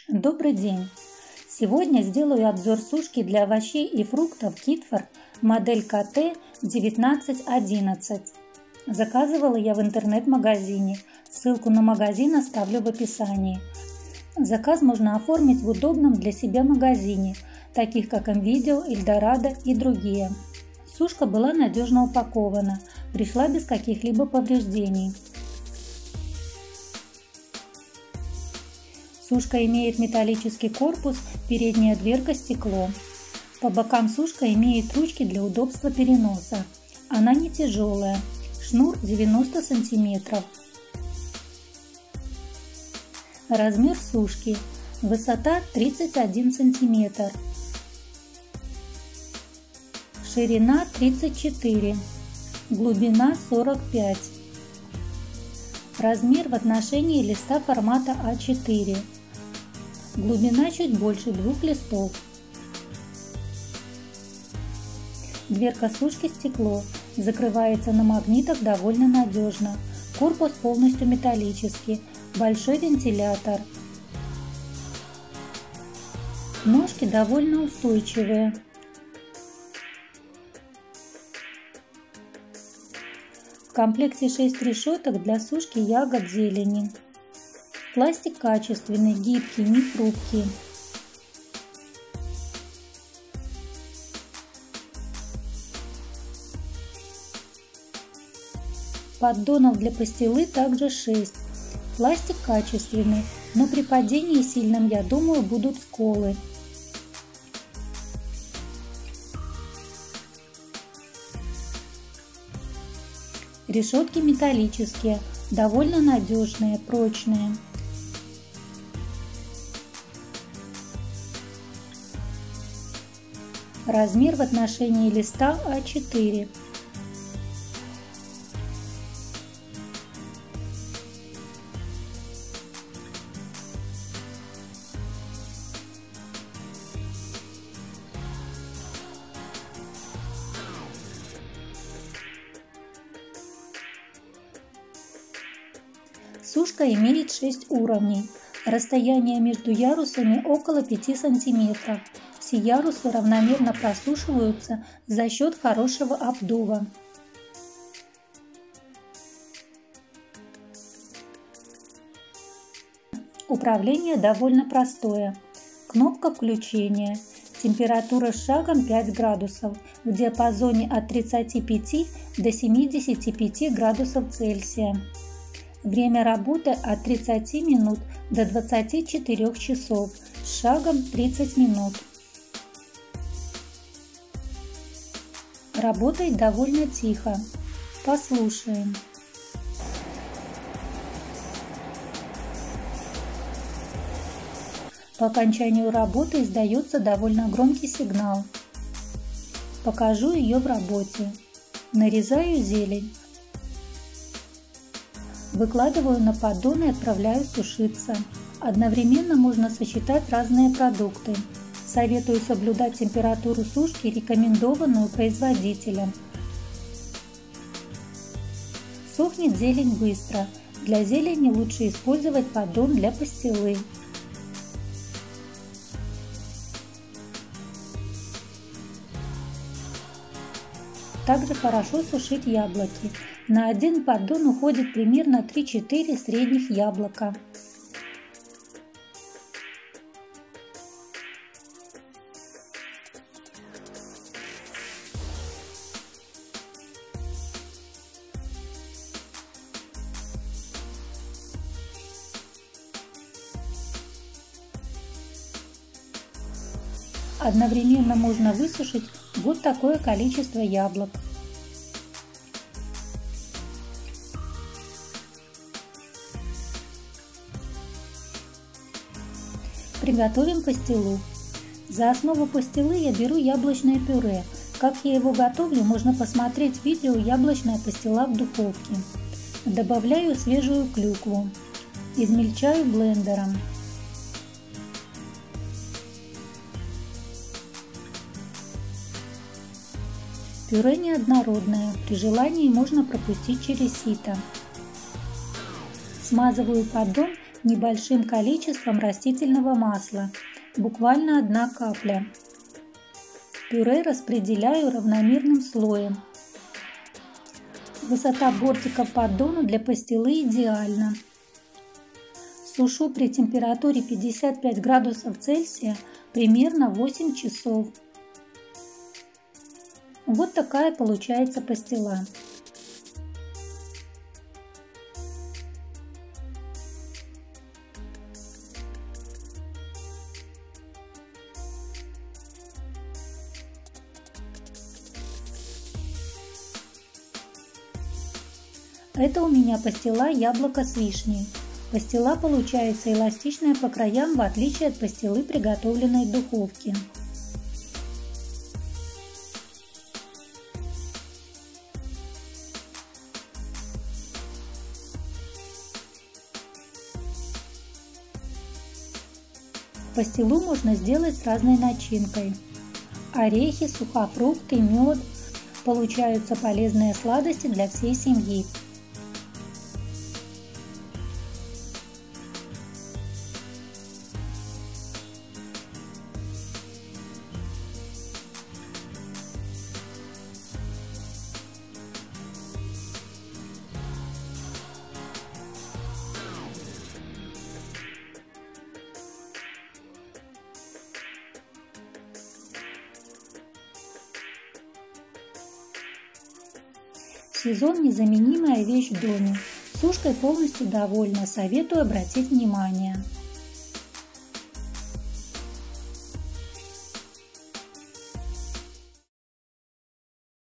Добрый день! Сегодня сделаю обзор сушки для овощей и фруктов Китфорт модель КТ1911. Заказывала я в интернет-магазине. Ссылку на магазин оставлю в описании. Заказ можно оформить в удобном для себя магазине, таких как МВидео, Эльдорадо и другие. Сушка была надежно упакована, пришла без каких-либо повреждений. Сушка имеет металлический корпус, передняя дверка стекло. По бокам сушка имеет ручки для удобства переноса. Она не тяжелая, шнур 90 см. Размер сушки: высота 31 см, ширина 34, глубина 45. Размер в отношении листа формата А4. Глубина чуть больше 2 листов. Дверка сушки стекло, закрывается на магнитах довольно надежно. Корпус полностью металлический, большой вентилятор. Ножки довольно устойчивые. В комплекте 6 решеток для сушки ягод, зелени. Пластик качественный, гибкий, не хрупкий. Поддонов для пастилы также 6. Пластик качественный, но при падении сильном, я думаю, будут сколы. Решетки металлические, довольно надежные, прочные. Размер в отношении листа А4. Сушка имеет 6 уровней. Расстояние между ярусами около 5 см. Все ярусы равномерно просушиваются за счет хорошего обдува. Управление довольно простое. Кнопка включения. Температура с шагом 5 градусов. В диапазоне от 35 до 75 градусов Цельсия. Время работы от 30 минут до 24 часов с шагом 30 минут. Работает довольно тихо. Послушаем. По окончанию работы издается довольно громкий сигнал. Покажу ее в работе. Нарезаю зелень. Выкладываю на поддон и отправляю сушиться. Одновременно можно сочетать разные продукты. Советую соблюдать температуру сушки, рекомендованную производителем. Сохнет зелень быстро. Для зелени лучше использовать поддон для пастилы. Также хорошо сушить яблоки. На один поддон уходит примерно 3-4 средних яблока. Одновременно можно высушить вот такое количество яблок. Приготовим пастилу. За основу пастилы я беру яблочное пюре. Как я его готовлю, можно посмотреть видео «Яблочная пастила в духовке». Добавляю свежую клюкву. Измельчаю блендером. Пюре неоднородное, при желании можно пропустить через сито. Смазываю поддон небольшим количеством растительного масла, буквально 1 капля. Пюре распределяю равномерным слоем. Высота бортиков поддона для пастилы идеальна. Сушу при температуре 55 градусов Цельсия примерно 8 часов. Вот такая получается пастила. Это у меня пастила яблоко с вишней. Пастила получается эластичная по краям, в отличие от пастилы, приготовленной в духовке. Пастилу можно сделать с разной начинкой. Орехи, сухофрукты, мед. Получаются полезные сладости для всей семьи. Сезон – незаменимая вещь в доме. Сушкой полностью довольна, советую обратить внимание.